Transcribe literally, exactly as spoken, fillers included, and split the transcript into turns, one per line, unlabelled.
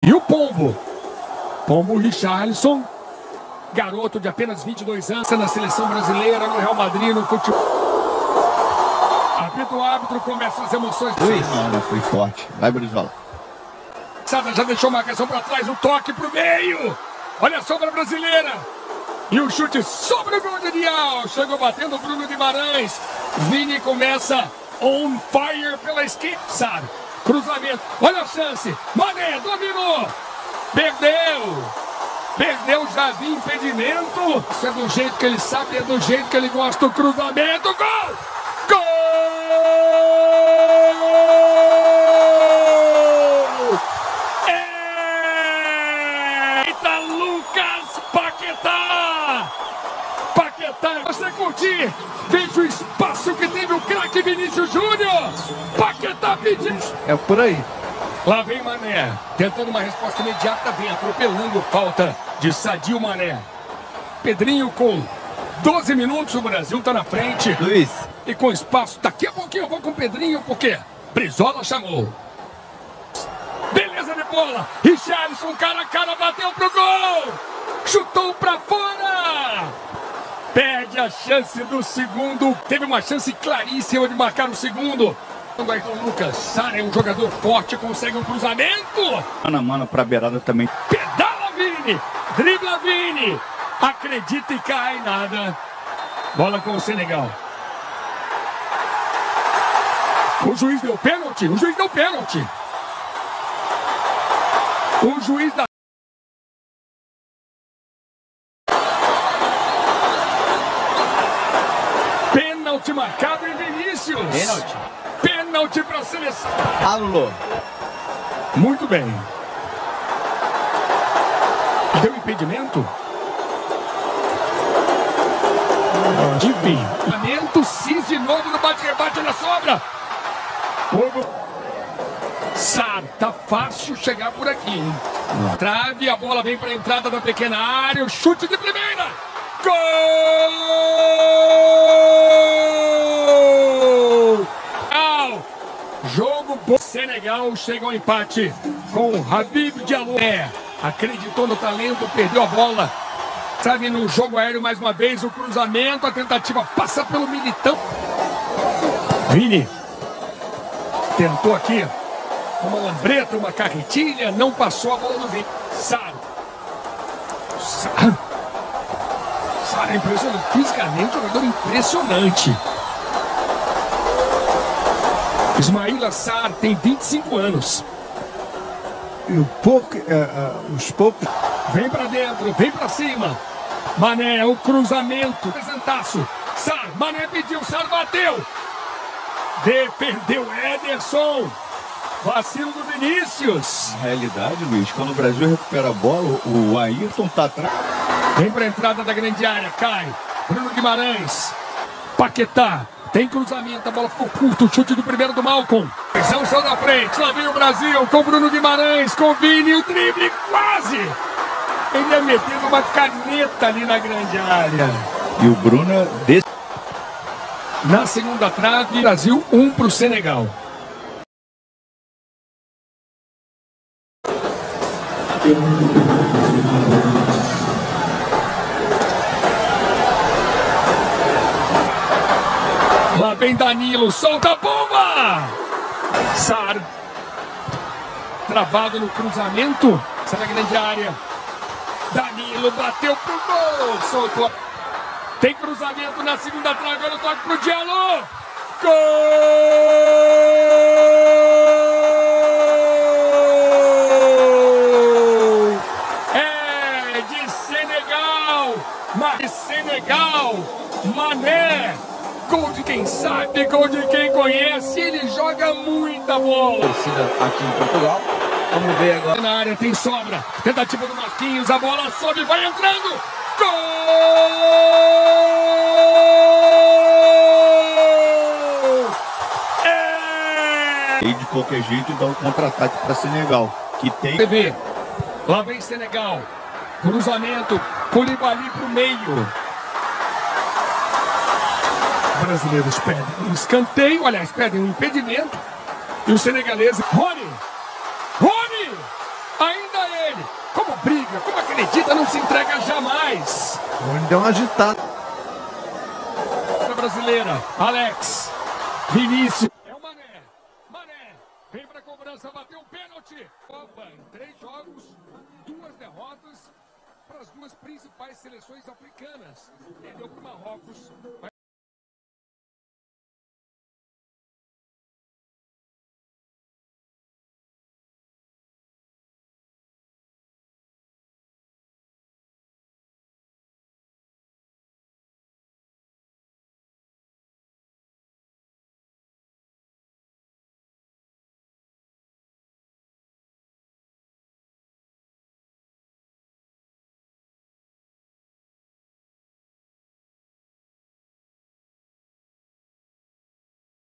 E o Pombo. Pombo Richarlison. Garoto de apenas vinte e dois anos. Na seleção brasileira, no Real Madrid, no futebol. Apita o árbitro, começa as emoções.
Luiz. Não, foi forte. Vai, Brizola.
Já deixou a marcação para trás, o toque para o meio. Olha a sombra brasileira. E o chute sobre o gol de Dial. Chegou batendo o Bruno Guimarães. Vini começa on fire pela esquerda. Cruzamento. Olha a chance. Mané dominou. Perdeu. Perdeu, já vi impedimento. Isso é do jeito que ele sabe, é do jeito que ele gosta. O cruzamento. Gol! Gol! Eita, Lucas Paquetá! Paquetá, você curtir? Veja o espaço que teve o craque Vinícius Júnior. Paquetá pediu.
É por aí.
Lá vem Mané, tentando uma resposta imediata, vem atropelando, falta de Sadio Mané. Pedrinho com doze minutos, o Brasil está na frente.
Luiz.
E com espaço, daqui a pouquinho eu vou com o Pedrinho, porque Brizola chamou. Beleza de bola, Richarlison cara a cara, bateu pro gol. Chutou pra fora. Perde a chance do segundo, teve uma chance claríssima de marcar o segundo. Ayrton Lucas, Sara é um jogador forte, consegue um cruzamento.
Mano a mano pra beirada também.
Pedala Vini, dribla Vini, acredita e cai, nada. Bola com o Senegal. O juiz deu pênalti, o juiz deu pênalti. O juiz da... Pênalti marcado em Vinícius.
Pênalti.
Pênalti para a seleção.
Alô.
Muito bem. Deu impedimento? Enfim. Impedimento, Cis de novo no bate-rebate na sobra. Sar, tá fácil chegar por aqui, hein? Trave, a bola vem para a entrada da pequena área. O chute de primeira. Gol! Jogo bom. Senegal chega ao empate com o Habib Diallo. É, acreditou no talento, perdeu a bola. Sabe, no jogo aéreo mais uma vez, o cruzamento, a tentativa passa pelo Militão. Vini tentou aqui uma lambreta, uma carretilha, não passou a bola do Vini. Sar. Sar. Sar é impressionante, fisicamente, um jogador impressionante. Ismaila Sarr tem vinte e cinco anos.
E o pouco, uh, uh, os poucos...
Vem pra dentro, vem pra cima. Mané, o cruzamento. Presentaço. Sarr, Mané pediu, Sarr bateu. Defendeu Ederson. Vacilo do Vinícius.
Na realidade, Luiz, quando o Brasil recupera a bola, o Ayrton tá atrás.
Vem pra entrada da grande área, cai. Bruno Guimarães. Paquetá. Tem cruzamento, a bola ficou curta, o chute do primeiro do Malcom. São só da frente, lá vem o Brasil com Bruno Guimarães, com Vini, o drible quase. Ele ia metendo uma caneta ali na grande área.
E o Bruno desse...
Na segunda trave, Brasil um para o Senegal. Lá vem Danilo, solta a bomba! Sar, travado no cruzamento, sai da grande área. Danilo bateu pro gol, soltou. Tem cruzamento na segunda trave, agora o toque pro Diallo. Gol! É de Senegal, mas Senegal, Mané. Gol de quem sabe, gol de quem conhece, ele joga muita bola.
Torcida aqui em Portugal. Vamos ver agora.
Na área tem sobra, tentativa do Marquinhos, a bola sobe, vai entrando. Gol! É!
E de qualquer jeito dá um contra-ataque para Senegal, que tem...
T V, lá vem Senegal, cruzamento, Koulibaly pro meio. Brasileiros pedem um escanteio, aliás, pedem um impedimento. E o senegalês, Rony, Rony, ainda Como briga, como acredita, não se entrega jamais.
Ele deu uma agitada.
Brasileira, Alex, Vinícius. É o Mané. Mané, vem pra cobrança, bateu o pênalti. Copa, em três jogos, duas derrotas para as duas principais seleções africanas. Perdeu pro Marrocos.